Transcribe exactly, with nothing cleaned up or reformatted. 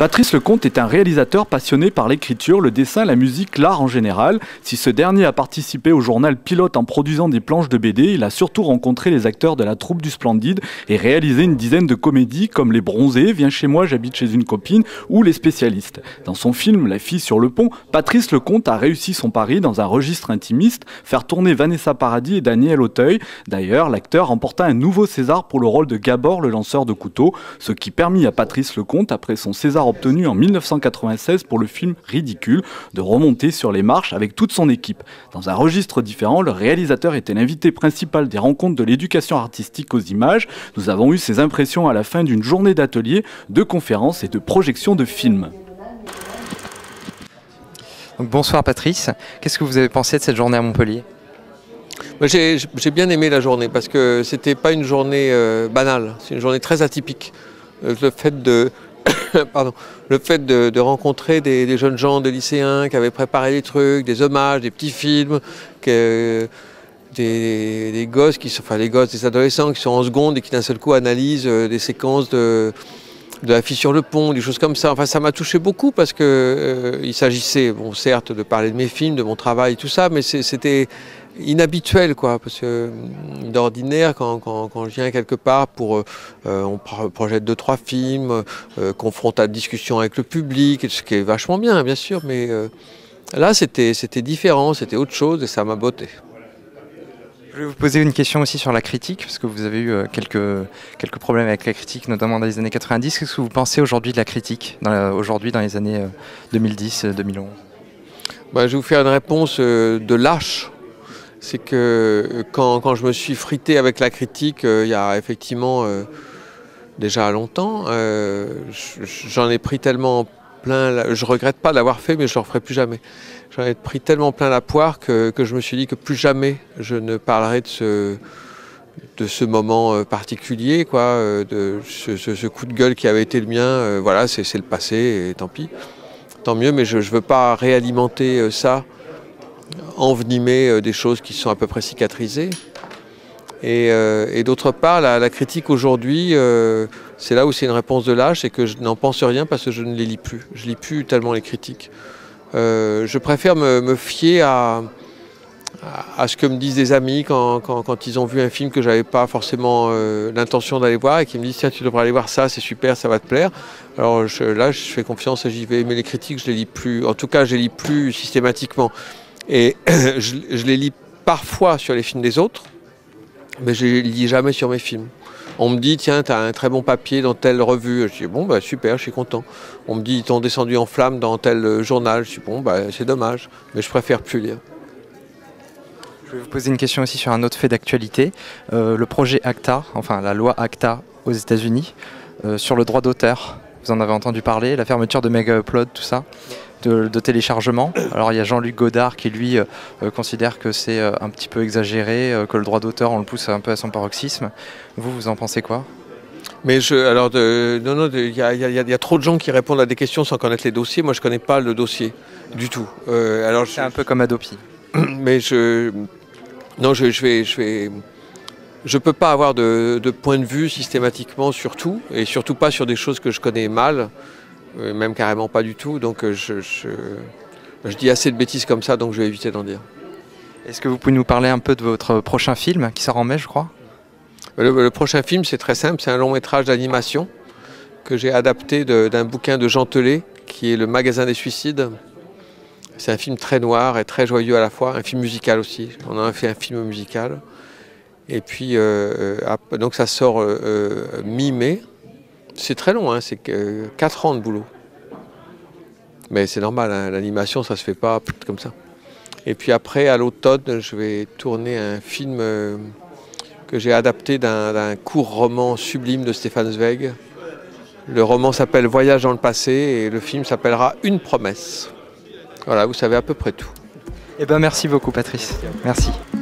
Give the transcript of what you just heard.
Patrice Lecomte est un réalisateur passionné par l'écriture, le dessin, la musique, l'art en général. Si ce dernier a participé au journal Pilote en produisant des planches de B D, il a surtout rencontré les acteurs de la troupe du Splendide et réalisé une dizaine de comédies comme Les Bronzés, Viens chez moi, j'habite chez une copine ou Les Spécialistes. Dans son film La fille sur le pont, Patrice Lecomte a réussi son pari dans un registre intimiste, faire tourner Vanessa Paradis et Daniel Auteuil. D'ailleurs, l'acteur remporta un nouveau César pour le rôle de Gabor, le lanceur de couteau, ce qui permit à Patrice Lecomte, après son César obtenu en mille neuf cent quatre-vingt-seize pour le film Ridicule, de remonter sur les marches avec toute son équipe. Dans un registre différent, le réalisateur était l'invité principal des rencontres de l'éducation artistique aux images. Nous avons eu ses impressions à la fin d'une journée d'ateliers, de conférences et de projections de films. Donc, bonsoir Patrice, qu'est-ce que vous avez pensé de cette journée à Montpellier? J'ai bien aimé la journée parce que c'était pas une journée euh, banale, c'est une journée très atypique. Euh, le fait de, pardon, le fait de, de rencontrer des, des jeunes gens, des lycéens qui avaient préparé des trucs, des hommages, des petits films, que, des, des gosses qui sont, enfin des gosses, des adolescents qui sont en seconde et qui d'un seul coup analysent euh, des séquences de de La fille sur le pont, des choses comme ça. Enfin, ça m'a touché beaucoup parce que euh, il s'agissait, bon, certes, de parler de mes films, de mon travail, tout ça, mais c'était inhabituel, quoi. Parce que d'ordinaire, quand, quand, quand je viens quelque part pour, euh, on projette deux, trois films, euh, confronte à la discussion avec le public, ce qui est vachement bien, bien sûr, mais euh, là, c'était c'était différent, c'était autre chose et ça m'a botté. Je vais vous poser une question aussi sur la critique, parce que vous avez eu quelques, quelques problèmes avec la critique, notamment dans les années quatre-vingt-dix. Qu'est-ce que vous pensez aujourd'hui de la critique, aujourd'hui dans les années deux mille dix deux mille onze? Bah, je vais vous faire une réponse de lâche. C'est que quand, quand je me suis frité avec la critique, euh, il y a effectivement euh, déjà longtemps, euh, j'en ai pris tellement plein, je regrette pas d'avoir fait, mais je ne le referai plus jamais. J'en ai pris tellement plein la poire que, que je me suis dit que plus jamais je ne parlerai de ce, de ce moment particulier, quoi, de ce, ce, ce coup de gueule qui avait été le mien. Voilà, c'est le passé et tant pis, tant mieux, mais je ne veux pas réalimenter ça, envenimer des choses qui sont à peu près cicatrisées. Et, euh, et d'autre part, la, la critique aujourd'hui, euh, c'est là où c'est une réponse de lâche et que je n'en pense rien parce que je ne les lis plus. Je lis plus tellement les critiques. Euh, je préfère me, me fier à, à, à ce que me disent des amis quand, quand, quand ils ont vu un film que je n'avais pas forcément euh, l'intention d'aller voir et qui me disent tiens, tu devrais aller voir ça, c'est super, ça va te plaire. Alors je, là, je fais confiance et j'y vais. Mais les critiques, je les lis plus. En tout cas, je les lis plus systématiquement. Et je, je les lis parfois sur les films des autres, mais je les lis jamais sur mes films. On me dit, tiens, tu as un très bon papier dans telle revue. Je dis, bon, bah, super, je suis content. On me dit, ils t'ont descendu en flamme dans tel journal. Je dis, bon, bah, c'est dommage, mais je préfère plus lire. Je vais vous poser une question aussi sur un autre fait d'actualité. Euh, le projet ACTA, enfin la loi ACTA aux États-Unis, euh, sur le droit d'auteur. Vous en avez entendu parler, la fermeture de Mega Upload, tout ça, de, de téléchargement. Alors il y a Jean-Luc Godard qui lui euh, considère que c'est euh, un petit peu exagéré, euh, que le droit d'auteur on le pousse un peu à son paroxysme. Vous, vous en pensez quoi? Mais je, alors, de, non, non, il y, y, y, y a trop de gens qui répondent à des questions sans connaître les dossiers. Moi, je ne connais pas le dossier du tout. Euh, alors, c'est un peu comme Adopi. Mais je, non, je, je vais, je vais. Je ne peux pas avoir de, de point de vue systématiquement sur tout, et surtout pas sur des choses que je connais mal, même carrément pas du tout. Donc je, je, je dis assez de bêtises comme ça, donc je vais éviter d'en dire. Est-ce que vous pouvez nous parler un peu de votre prochain film, qui sort en mai, je crois? Le, le prochain film, c'est très simple, c'est un long métrage d'animation que j'ai adapté d'un bouquin de Jean Telet, qui est Le Magasin des Suicides. C'est un film très noir et très joyeux à la fois, un film musical aussi. On a fait un film musical. Et puis, euh, donc ça sort euh, mi-mai. C'est très long, hein, c'est quatre ans de boulot. Mais c'est normal, hein, l'animation, ça se fait pas comme ça. Et puis après, à l'automne, je vais tourner un film euh, que j'ai adapté d'un court roman sublime de Stefan Zweig. Le roman s'appelle Voyage dans le passé et le film s'appellera Une promesse. Voilà, vous savez à peu près tout. Eh ben, merci beaucoup, Patrice. Merci.